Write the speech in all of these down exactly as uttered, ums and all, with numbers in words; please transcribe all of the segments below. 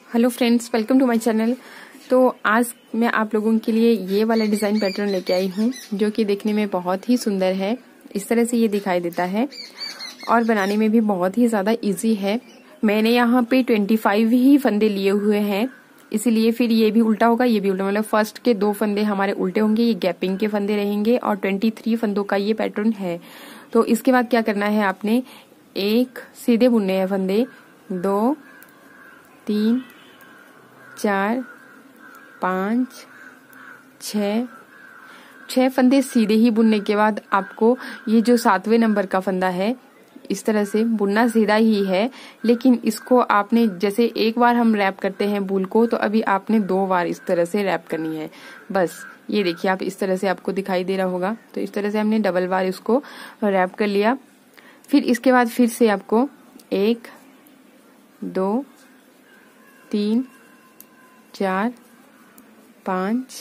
Hello friends, welcome to my channel. तो आज मैं आप लोगों के लिए ये वाला डिज़ाइन पैटर्न लेके आई हूँ जो कि देखने में बहुत ही सुंदर है। इस तरह से ये दिखाई देता है और बनाने में भी बहुत ही ज़्यादा इजी है। मैंने यहाँ पे पच्चीस ही फंदे लिए हुए हैं, इसीलिए फिर ये भी उल्टा होगा, ये भी उल्टा, मतलब फर्स्ट के दो फंदे हमारे उल्टे होंगे, ये गैपिंग के फंदे रहेंगे और तेईस फंदों का ये पैटर्न है। तो इसके बाद क्या करना है, आपने एक सीधे बुनने हैं फंदे, दो, तीन, चार, पाँच, छ छह फंदे सीधे ही बुनने के बाद आपको ये जो सातवें नंबर का फंदा है इस तरह से बुनना सीधा ही है, लेकिन इसको आपने जैसे एक बार हम रैप करते हैं बूल को, तो अभी आपने दो बार इस तरह से रैप करनी है। बस ये देखिए, आप इस तरह से आपको दिखाई दे रहा होगा। तो इस तरह से हमने डबल बार इसको रैप कर लिया। फिर इसके बाद फिर से आपको एक, दो, तीन, चार, पाँच,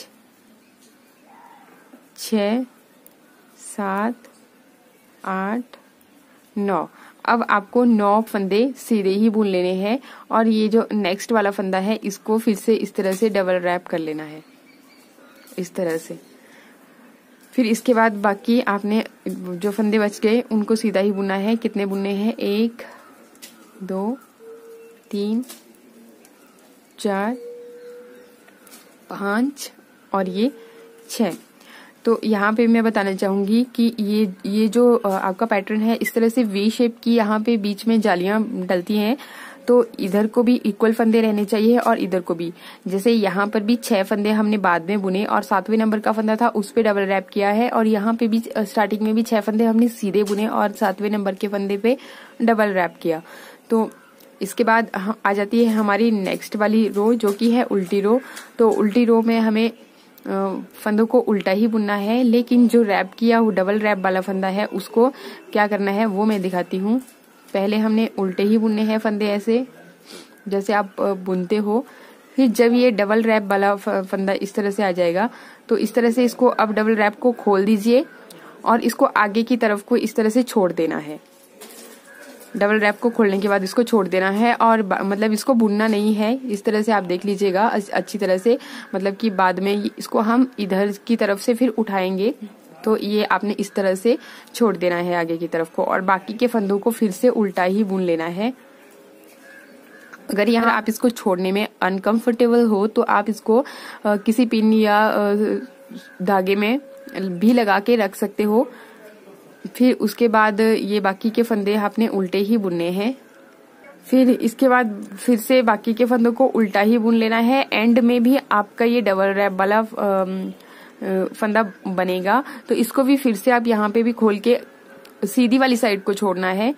छ, सात, आठ, नौ। अब आपको नौ फंदे सीधे ही बुन लेने हैं और ये जो नेक्स्ट वाला फंदा है इसको फिर से इस तरह से डबल रैप कर लेना है, इस तरह से। फिर इसके बाद बाकी आपने जो फंदे बच गए उनको सीधा ही बुनना है। कितने बुनने हैं, एक, दो, तीन, चार, पाँच और ये छह। तो यहाँ पे मैं बताना चाहूंगी कि ये ये जो आपका पैटर्न है इस तरह से वी शेप की यहाँ पे बीच में जालियां डलती हैं, तो इधर को भी इक्वल फंदे रहने चाहिए और इधर को भी। जैसे यहाँ पर भी छह फंदे हमने बाद में बुने और सातवें नंबर का फंदा था उस पे डबल रैप किया है, और यहाँ पे भी स्टार्टिंग में भी छह फंदे हमने सीधे बुने और सातवें नंबर के फंदे पे डबल रैप किया। तो इसके बाद आ जाती है हमारी नेक्स्ट वाली रो जो कि है उल्टी रो। तो उल्टी रो में हमें फंदों को उल्टा ही बुनना है, लेकिन जो रैप किया वो डबल रैप वाला फंदा है उसको क्या करना है वो मैं दिखाती हूँ। पहले हमने उल्टे ही बुनने हैं फंदे, ऐसे जैसे आप बुनते हो। फिर जब ये डबल रैप वाला फंदा इस तरह से आ जाएगा तो इस तरह से इसको अब डबल रैप को खोल दीजिए और इसको आगे की तरफ को इस तरह से छोड़ देना है। डबल रैप को खोलने के बाद इसको छोड़ देना है और मतलब इसको बुनना नहीं है। इस तरह से आप देख लीजिएगा अच्छी तरह से, मतलब कि बाद में इसको हम इधर की तरफ से फिर उठाएंगे, तो ये आपने इस तरह से छोड़ देना है आगे की तरफ को, और बाकी के फंदों को फिर से उल्टा ही बुन लेना है। अगर यहाँ आप इसको छोड़ने में अनकंफर्टेबल हो तो आप इसको आ, किसी पिन या आ, धागे में भी लगा के रख सकते हो। फिर उसके बाद ये बाकी के फंदे आपने उल्टे ही बुनने हैं। फिर इसके बाद फिर से बाकी के फंदों को उल्टा ही बुन लेना है। एंड में भी आपका ये डबल रैप वाला फंदा बनेगा, तो इसको भी फिर से आप यहाँ पे भी खोल के सीधी वाली साइड को छोड़ना है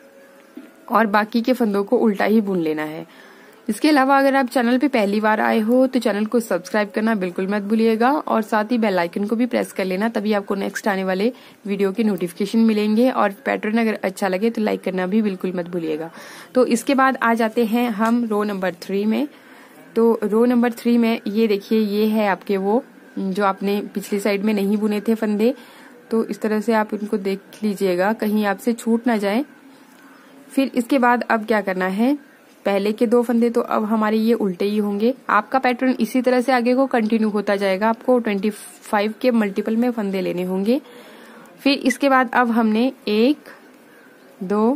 और बाकी के फंदों को उल्टा ही बुन लेना है। इसके अलावा अगर आप चैनल पे पहली बार आए हो तो चैनल को सब्सक्राइब करना बिल्कुल मत भूलिएगा और साथ ही बेल आइकन को भी प्रेस कर लेना, तभी आपको नेक्स्ट आने वाले वीडियो के नोटिफिकेशन मिलेंगे। और पैटर्न अगर अच्छा लगे तो लाइक करना भी बिल्कुल मत भूलिएगा। तो इसके बाद आ जाते हैं हम रो नंबर थ्री में। तो रो नंबर थ्री में ये देखिए, ये है आपके वो जो आपने पिछली साइड में नहीं बुने थे फंदे, तो इस तरह से आप इनको देख लीजिएगा कहीं आपसे छूट ना जाए। फिर इसके बाद अब क्या करना है, पहले के दो फंदे तो अब हमारे ये उल्टे ही होंगे। आपका पैटर्न इसी तरह से आगे को कंटिन्यू होता जाएगा। आपको पच्चीस के मल्टीपल में फंदे लेने होंगे। फिर इसके बाद अब हमने एक, दो,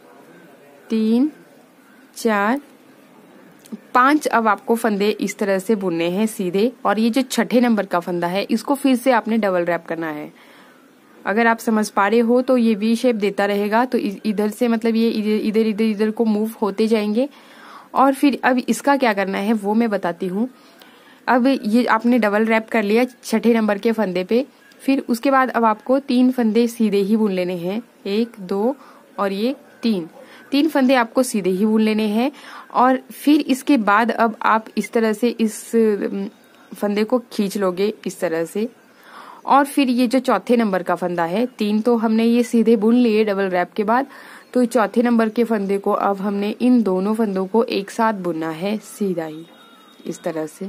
तीन, चार, पांच अब आपको फंदे इस तरह से बुनने हैं सीधे, और ये जो छठे नंबर का फंदा है इसको फिर से आपने डबल रैप करना है। अगर आप समझ पा रहे हो तो ये वी शेप देता रहेगा, तो इधर से मतलब ये इधर इधर इधर को मूव होते जाएंगे। और फिर अब इसका क्या करना है वो मैं बताती हूँ। अब ये आपने डबल रैप कर लिया छठे नंबर के फंदे पे। फिर उसके बाद अब आपको तीन फंदे सीधे ही बुन लेने हैं, एक, दो और ये तीन तीन फंदे आपको सीधे ही बुन लेने हैं। और फिर इसके बाद अब आप इस तरह से इस फंदे को खींच लोगे इस तरह से, और फिर ये जो चौथे नंबर का फंदा है, तीन तो हमने ये सीधे बुन लिए डबल रैप के बाद, तो चौथे नंबर के फंदे को अब हमने इन दोनों फंदों को एक साथ बुनना है सीधा ही इस तरह से।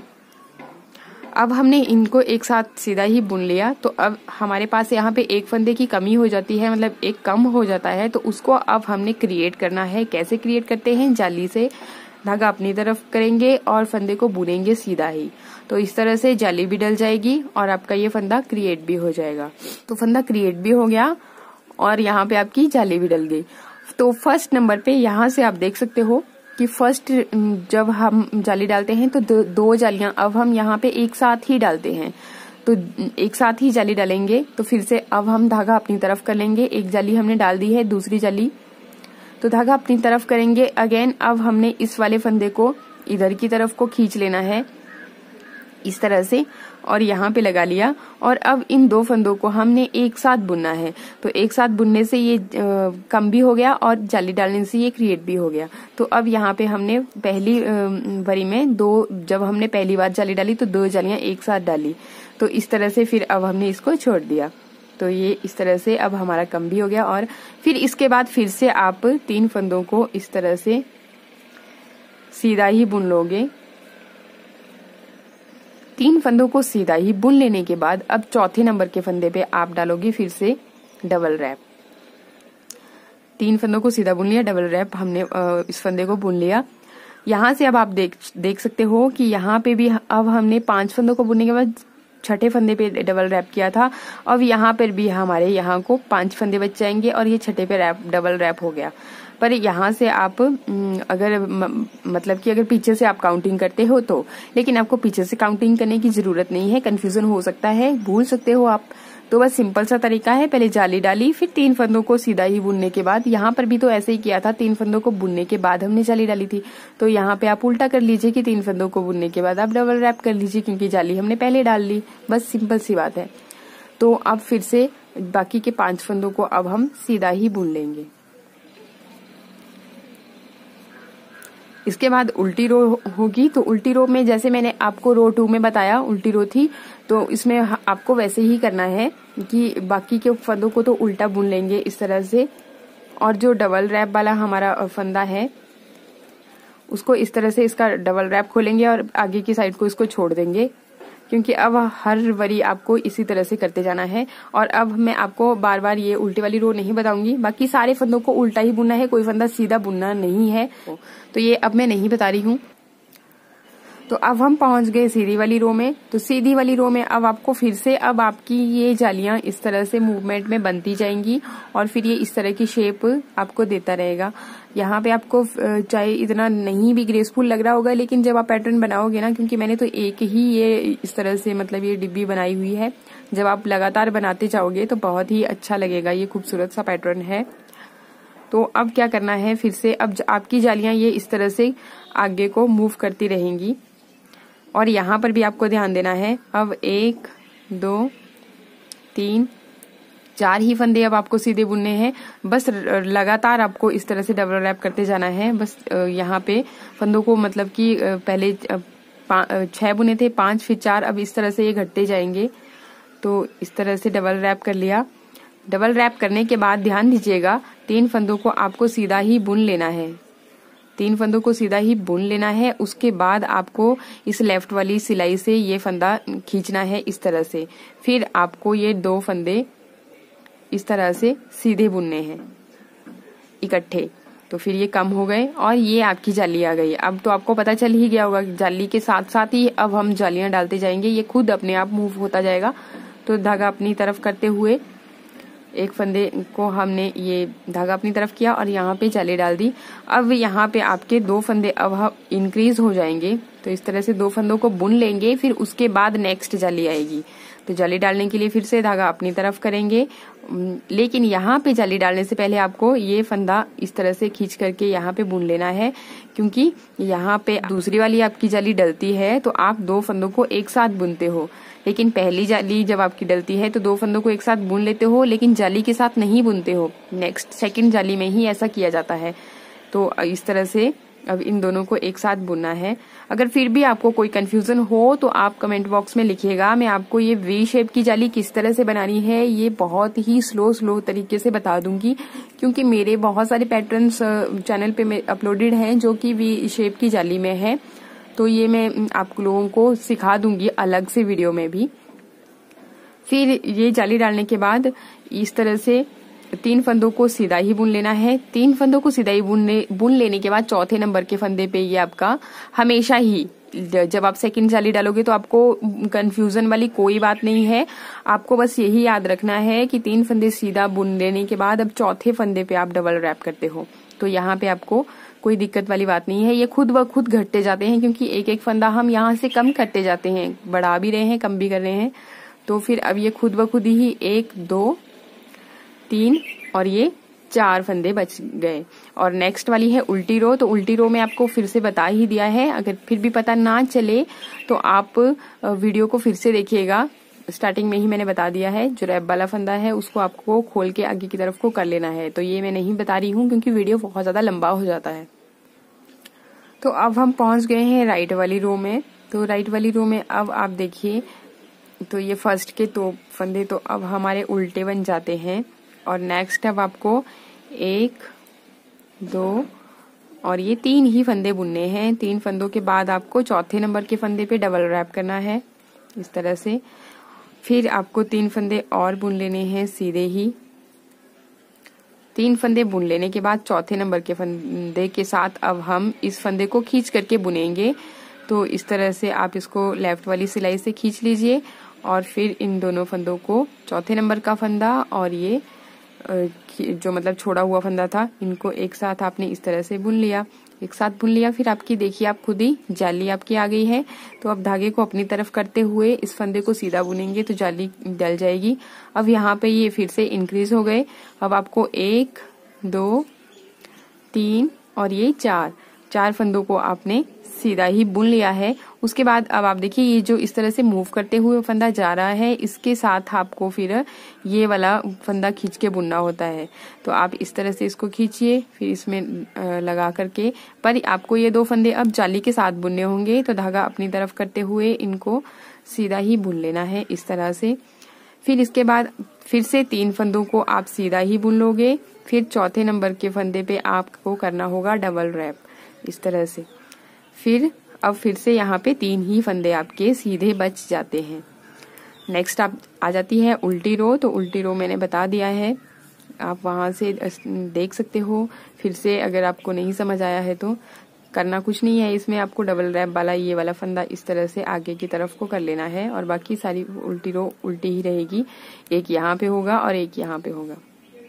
अब हमने इनको एक साथ सीधा ही बुन लिया, तो अब हमारे पास यहाँ पे एक फंदे की कमी हो जाती है, मतलब एक कम हो जाता है, तो उसको अब हमने क्रिएट करना है। कैसे क्रिएट करते हैं, जाली से धागा अपनी तरफ करेंगे और फंदे को बुनेंगे सीधा ही। तो इस तरह से जाली भी डल जाएगी और आपका ये फंदा क्रिएट भी हो जाएगा। तो फंदा क्रिएट भी हो गया और यहाँ पे आपकी जाली भी डल गई। तो फर्स्ट नंबर पे यहाँ से आप देख सकते हो कि फर्स्ट जब हम जाली डालते हैं तो दो, दो जालियां अब हम यहाँ पे एक साथ ही डालते हैं। तो एक साथ ही जाली डालेंगे। तो फिर से अब हम धागा अपनी तरफ कर लेंगे। एक जाली हमने डाल दी है, दूसरी जाली, तो धागा अपनी तरफ करेंगे। अगेन अब हमने इस वाले फंदे को इधर की तरफ को खींच लेना है इस तरह से और यहाँ पे लगा लिया। और अब इन दो फंदों को हमने एक साथ बुनना है। तो एक साथ बुनने से ये आ, कम भी हो गया और जाली डालने से ये क्रिएट भी हो गया। तो अब यहाँ पे हमने पहली भरी में दो, जब हमने पहली बार जाली डाली तो दो जालियां एक साथ डाली। तो इस तरह से फिर अब हमने इसको छोड़ दिया। तो ये इस तरह से अब हमारा कम भी हो गया। और फिर इसके बाद फिर से आप तीन फंदों को इस तरह से सीधा ही बुन लोगे। तीन फंदों को सीधा ही बुन लेने के बाद अब चौथे नंबर के फंदे पे आप डालोगे फिर से डबल रैप। तीन फंदों को सीधा बुन लिया, डबल रैप हमने इस फंदे को बुन लिया। यहाँ से अब आप देख देख सकते हो कि यहाँ पे भी अब हमने पांच फंदों को बुनने के बाद छठे फंदे पे डबल रैप किया था। अब यहाँ पर भी हमारे यहाँ को पांच फंदे बच जाएंगे और ये छठे पे रैप डबल रैप हो गया। पर यहाँ से आप अगर मतलब कि अगर पीछे से आप काउंटिंग करते हो तो, लेकिन आपको पीछे से काउंटिंग करने की जरूरत नहीं है, कंफ्यूजन हो सकता है, भूल सकते हो आप। तो बस सिंपल सा तरीका है, पहले जाली डाली फिर तीन फंदों को सीधा ही बुनने के बाद, यहाँ पर भी तो ऐसे ही किया था, तीन फंदों को बुनने के बाद हमने जाली डाली थी। तो यहाँ पे आप उल्टा कर लीजिए कि तीन फंदों को बुनने के बाद आप डबल रैप कर लीजिए क्योंकि जाली हमने पहले डाल ली। बस सिंपल सी बात है। तो अब फिर से बाकी के पांच फंदों को अब हम सीधा ही बुन लेंगे। इसके बाद उल्टी रो होगी। तो उल्टी रो में जैसे मैंने आपको रो टू में बताया उल्टी रो थी, तो इसमें आपको वैसे ही करना है कि बाकी के फंदों को तो उल्टा बुन लेंगे इस तरह से। और जो डबल रैप वाला हमारा फंदा है उसको इस तरह से इसका डबल रैप खोलेंगे और आगे की साइड को इसको छोड़ देंगे क्योंकि अब हर वरी आपको इसी तरह से करते जाना है। और अब मैं आपको बार बार ये उल्टी वाली रो नहीं बताऊंगी, बाकी सारे फंदों को उल्टा ही बुनना है, कोई फंदा सीधा बुनना नहीं है। तो ये अब मैं नहीं बता रही हूँ। तो अब हम पहुंच गए सीधी वाली रो में। तो सीधी वाली रो में अब आपको फिर से अब आपकी ये जालियां इस तरह से मूवमेंट में बनती जाएंगी और फिर ये इस तरह की शेप आपको देता रहेगा। यहाँ पे आपको चाहे इतना नहीं भी ग्रेसफुल लग रहा होगा, लेकिन जब आप पैटर्न बनाओगे ना, क्योंकि मैंने तो एक ही ये इस तरह से मतलब ये डिब्बी बनाई हुई है, जब आप लगातार बनाते जाओगे तो बहुत ही अच्छा लगेगा। ये खूबसूरत सा पैटर्न है। तो अब क्या करना है, फिर से अब आपकी जालियां ये इस तरह से आगे को मूव करती रहेंगी और यहाँ पर भी आपको ध्यान देना है। अब एक, दो, तीन, चार ही फंदे अब आपको सीधे बुनने हैं। बस लगातार आपको इस तरह से डबल रैप करते जाना है। बस यहाँ पे फंदों को मतलब कि पहले छह बुने थे, पांच, फिर चार, अब इस तरह से ये घटते जाएंगे। तो इस तरह से डबल रैप कर लिया। डबल रैप करने के बाद ध्यान दीजिएगा, तीन फंदों को आपको सीधा ही बुन लेना है। तीन फंदों को सीधा ही बुन लेना है। उसके बाद आपको इस लेफ्ट वाली सिलाई से ये फंदा खींचना है इस तरह से। फिर आपको ये दो फंदे इस तरह से सीधे बुनने हैं इकट्ठे। तो फिर ये कम हो गए और ये आपकी जाली आ गई। अब तो आपको पता चल ही गया होगा कि जाली के साथ साथ ही अब हम जालियां डालते जाएंगे, ये खुद अपने आप मूव होता जाएगा। तो धागा अपनी तरफ करते हुए एक फंदे को हमने ये धागा अपनी तरफ किया और यहाँ पे जाली डाल दी। अब यहाँ पे आपके दो फंदे अब इंक्रीज हो जाएंगे। तो इस तरह से दो फंदों को बुन लेंगे, फिर उसके बाद नेक्स्ट जाली आएगी। तो जाली डालने के लिए फिर से धागा अपनी तरफ करेंगे, लेकिन यहाँ पे जाली डालने से पहले आपको ये फंदा इस तरह से खींच करके यहाँ पे बुन लेना है, क्योंकि यहाँ पे दूसरी वाली आपकी जाली डलती है तो आप दो फंदों को एक साथ बुनते हो। लेकिन पहली जाली जब आपकी डलती है तो दो फंदों को एक साथ बुन लेते हो, लेकिन जाली के साथ नहीं बुनते हो। नेक्स्ट सेकंड जाली में ही ऐसा किया जाता है। तो इस तरह से अब इन दोनों को एक साथ बुनना है। अगर फिर भी आपको कोई कंफ्यूजन हो तो आप कमेंट बॉक्स में लिखिएगा। मैं आपको ये वी शेप की जाली किस तरह से बनानी है ये बहुत ही स्लो स्लो तरीके से बता दूंगी, क्योंकि मेरे बहुत सारे पैटर्न्स चैनल पे अपलोडेड हैं जो कि वी शेप की जाली में है। तो ये मैं आप लोगों को सिखा दूंगी अलग से वीडियो में भी। फिर ये जाली डालने के बाद इस तरह से तीन फंदों को सीधा ही बुन लेना है। तीन फंदों को सीधा ही बुनने बुन लेने के बाद चौथे नंबर के फंदे पे ये आपका हमेशा ही, जब आप सेकंड जाली डालोगे तो आपको कंफ्यूजन वाली कोई बात नहीं है। आपको बस यही याद रखना है कि तीन फंदे सीधा बुन लेने के बाद अब चौथे फंदे पे आप डबल रैप करते हो, तो यहाँ पे आपको कोई दिक्कत वाली बात नहीं है। ये खुद ब खुद घटते जाते हैं, क्योंकि एक एक फंदा हम यहाँ से कम करते जाते हैं, बढ़ा भी रहे हैं कम भी कर रहे हैं। तो फिर अब ये खुद ब खुद ही एक दो तीन और ये चार फंदे बच गए। और नेक्स्ट वाली है उल्टी रो। तो उल्टी रो में आपको फिर से बता ही दिया है, अगर फिर भी पता ना चले तो आप वीडियो को फिर से देखिएगा। स्टार्टिंग में ही मैंने बता दिया है, जो रैप वाला फंदा है उसको आपको खोल के आगे की तरफ को कर लेना है। तो ये मैं नहीं बता रही हूँ क्योंकि वीडियो बहुत ज्यादा लंबा हो जाता है। तो अब हम पहुंच गए हैं राइट वाली रो में। तो राइट वाली रो में अब आप देखिए, तो ये फर्स्ट के दो फंदे तो अब हमारे उल्टे बन जाते हैं। और नेक्स्ट अब आपको एक दो और ये तीन ही फंदे बुनने हैं। तीन फंदों के बाद आपको चौथे नंबर के फंदे पे डबल रैप करना है इस तरह से। फिर आपको तीन फंदे और बुन लेने हैं सीधे ही। तीन फंदे बुन लेने के बाद चौथे नंबर के फंदे के साथ अब हम इस फंदे को खींच करके बुनेंगे। तो इस तरह से आप इसको लेफ्ट वाली सिलाई से खींच लीजिए और फिर इन दोनों फंदों को, चौथे नंबर का फंदा और ये जो मतलब छोड़ा हुआ फंदा था, इनको एक साथ आपने इस तरह से बुन लिया, एक साथ बुन लिया। फिर आपकी देखिए आप खुद ही जाली आपकी आ गई है। तो अब धागे को अपनी तरफ करते हुए इस फंदे को सीधा बुनेंगे तो जाली डल जाएगी। अब यहाँ पे ये फिर से इंक्रीज हो गए। अब आपको एक दो तीन और ये चार चार फंदों को आपने सीधा ही बुन लिया है। उसके बाद अब आप देखिए ये जो इस तरह से मूव करते हुए फंदा जा रहा है, इसके साथ आपको फिर ये वाला फंदा खींच के बुनना होता है। तो आप इस तरह से इसको खींचिए, फिर इसमें लगा करके, पर आपको ये दो फंदे अब जाली के साथ बुनने होंगे। तो धागा अपनी तरफ करते हुए इनको सीधा ही बुन लेना है इस तरह से। फिर इसके बाद फिर से तीन फंदों को आप सीधा ही बुन लोगे। फिर चौथे नंबर के फंदे पे आपको करना होगा डबल रैप इस तरह से। फिर अब फिर से यहाँ पे तीन ही फंदे आपके सीधे बच जाते हैं। नेक्स्ट आप आ जाती है उल्टी रो। तो उल्टी रो मैंने बता दिया है, आप वहां से देख सकते हो। फिर से अगर आपको नहीं समझ आया है तो करना कुछ नहीं है, इसमें आपको डबल रैप वाला ये वाला फंदा इस तरह से आगे की तरफ को कर लेना है और बाकी सारी उल्टी रो उल्टी ही रहेगी। एक यहाँ पे होगा और एक यहाँ पे होगा।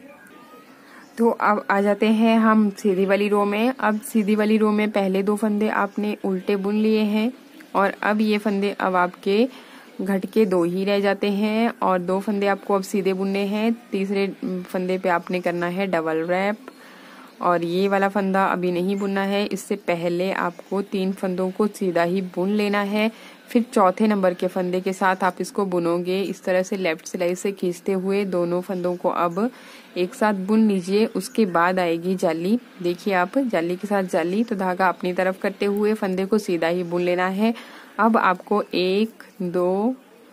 तो अब आ जाते हैं हम सीधी वाली रो में। अब सीधी वाली रो में पहले दो फंदे आपने उल्टे बुन लिए हैं और अब ये फंदे अब आपके घट के दो ही रह जाते हैं और दो फंदे आपको अब सीधे बुनने हैं। तीसरे फंदे पे आपने करना है डबल रैप और ये वाला फंदा अभी नहीं बुनना है, इससे पहले आपको तीन फंदों को सीधा ही बुन लेना है। फिर चौथे नंबर के फंदे के साथ आप इसको बुनोगे इस तरह से लेफ्ट सिलाई से खींचते हुए। दोनों फंदों को अब एक साथ बुन लीजिए। उसके बाद आएगी जाली, देखिए आप जाली के साथ जाली। तो धागा अपनी तरफ करते हुए फंदे को सीधा ही बुन लेना है। अब आपको एक दो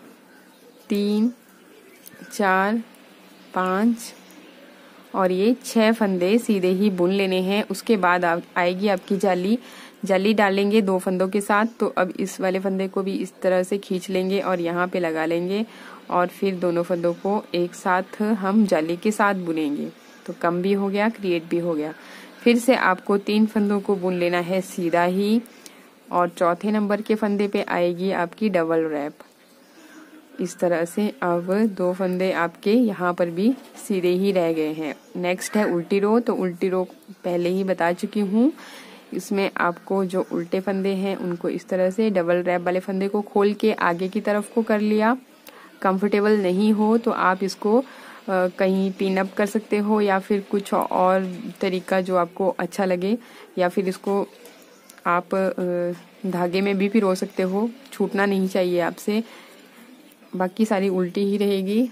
तीन चार पाँच और ये छह फंदे सीधे ही बुन लेने हैं। उसके बाद आएगी आपकी जाली। जाली डालेंगे दो फंदों के साथ। तो अब इस वाले फंदे को भी इस तरह से खींच लेंगे और यहाँ पे लगा लेंगे और फिर दोनों फंदों को एक साथ हम जाली के साथ बुनेंगे। तो कम भी हो गया, क्रिएट भी हो गया। फिर से आपको तीन फंदों को बुन लेना है सीधा ही और चौथे नंबर के फंदे पे आएगी आपकी डबल रैप इस तरह से। अब दो फंदे आपके यहाँ पर भी सीधे ही रह गए हैं। नेक्स्ट है उल्टी रो। तो उल्टी रो पहले ही बता चुकी हूँ, इसमें आपको जो उल्टे फंदे हैं उनको इस तरह से डबल रैप वाले फंदे को खोल के आगे की तरफ को कर लिया। कंफर्टेबल नहीं हो तो आप इसको आ, कहीं पिन अप कर सकते हो या फिर कुछ और तरीका जो आपको अच्छा लगे, या फिर इसको आप आ, धागे में भी पिरो सकते हो, छूटना नहीं चाहिए आपसे। बाकी सारी उल्टी ही रहेगी।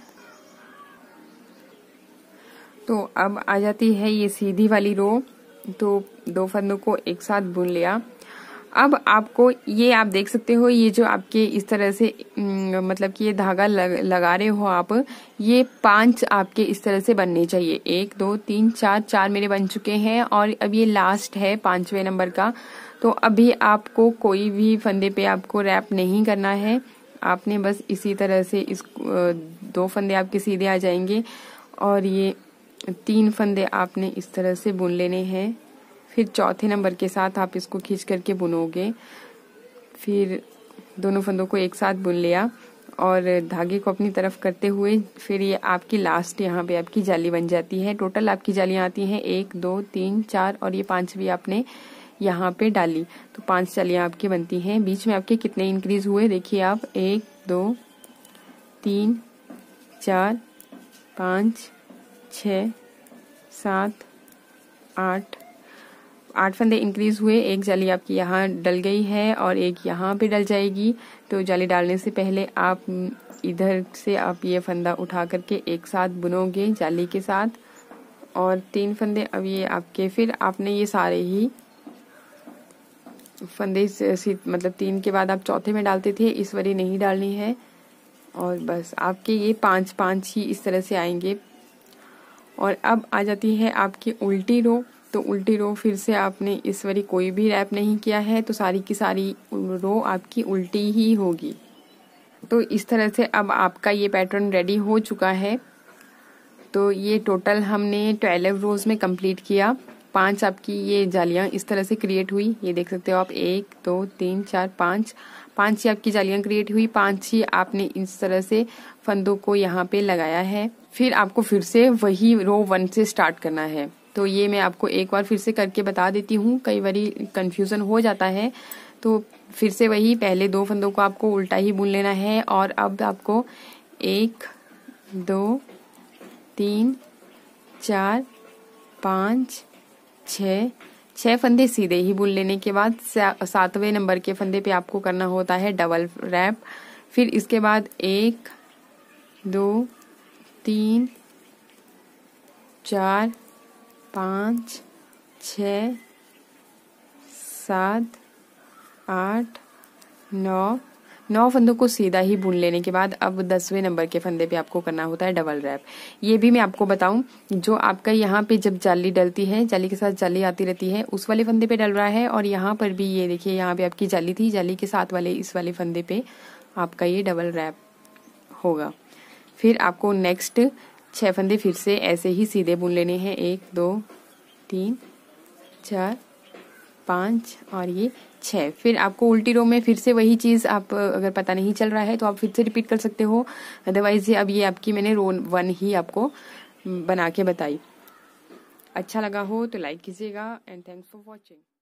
तो अब आ जाती है ये सीधी वाली रो। तो दो फंदों को एक साथ बुन लिया। अब आपको ये आप देख सकते हो, ये जो आपके इस तरह से मतलब कि ये धागा लग, लगा रहे हो आप, ये पांच आपके इस तरह से बनने चाहिए। एक दो तीन चार, चार मेरे बन चुके हैं और अब ये लास्ट है पांचवें नंबर का। तो अभी आपको कोई भी फंदे पे आपको रैप नहीं करना है, आपने बस इसी तरह से इस दो फंदे आपके सीधे आ जाएंगे और ये तीन फंदे आपने इस तरह से बुन लेने हैं। फिर चौथे नंबर के साथ आप इसको खींच करके बुनोगे। फिर दोनों फंदों को एक साथ बुन लिया और धागे को अपनी तरफ करते हुए फिर ये आपकी लास्ट यहाँ पे आपकी जाली बन जाती है। टोटल आपकी जालियाँ आती हैं एक दो तीन चार और ये पांचवी आपने यहाँ पे डाली, तो पांच जालियाँ आपकी बनती हैं। बीच में आपके कितने इंक्रीज हुए देखिए आप, एक दो तीन चार पाँच छ सात आठ आठ फंदे इंक्रीज हुए। एक जाली आपकी यहाँ डल गई है और एक यहाँ पे डल जाएगी। तो जाली डालने से पहले आप इधर से आप ये फंदा उठा करके एक साथ बुनोगे जाली के साथ, और तीन फंदे अब ये आपके, फिर आपने ये सारे ही फंदे मतलब तीन के बाद आप चौथे में डालते थे, इस बारी नहीं डालनी है। और बस आपके ये पांच पांच ही इस तरह से आएंगे। और अब आ जाती है आपकी उल्टी रो। तो उल्टी रो फिर से आपने इस बारी कोई भी रैप नहीं किया है, तो सारी की सारी रो आपकी उल्टी ही होगी। तो इस तरह से अब आपका ये पैटर्न रेडी हो चुका है। तो ये टोटल हमने ट्वेल्व रोज में कंप्लीट किया। पांच आपकी ये जालियां इस तरह से क्रिएट हुई, ये देख सकते हो आप, एक दो तीन चार पांच पांच ही आपकी जालियां क्रिएट हुई। पांच ही आपने इस तरह से फंदों को यहाँ पे लगाया है। फिर आपको फिर से वही रो वन से स्टार्ट करना है। तो ये मैं आपको एक बार फिर से करके बता देती हूँ, कई बारी कंफ्यूजन हो जाता है। तो फिर से वही पहले दो फंदों को आपको उल्टा ही बुन लेना है। और अब आपको एक दो तीन चार पाँच छः छः फंदे सीधे ही बुन लेने के बाद सातवें नंबर के फंदे पे आपको करना होता है डबल रैप। फिर इसके बाद एक दो तीन चार पाँच छ सात आठ नौ नौ फंदों को सीधा ही बुन लेने के बाद अब दसवें नंबर के फंदे पे आपको करना होता है डबल रैप। ये भी मैं आपको बताऊं, जो आपका यहाँ पे जब जाली डलती है, जाली के साथ जाली आती रहती है, उस वाले फंदे पे डल रहा है। और यहाँ पर भी ये देखिए, यहाँ पे आपकी जाली थी, जाली के साथ वाले इस वाले फंदे पे आपका ये डबल रैप होगा। फिर आपको नेक्स्ट छह फंदे फिर से ऐसे ही सीधे बुन लेने हैं, एक दो तीन चार पाँच और ये छः। फिर आपको उल्टी रो में फिर से वही चीज़, आप अगर पता नहीं चल रहा है तो आप फिर से रिपीट कर सकते हो, अदरवाइज ये अब ये आपकी मैंने रो वन ही आपको बना के बताई। अच्छा लगा हो तो लाइक कीजिएगा एंड थैंक्स फॉर वॉचिंग।